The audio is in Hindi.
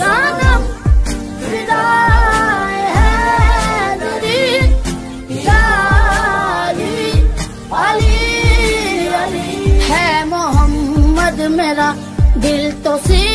जानम फिदाए हैदरी या अली अली अली है मोहम्मद मेरा दिल तो सी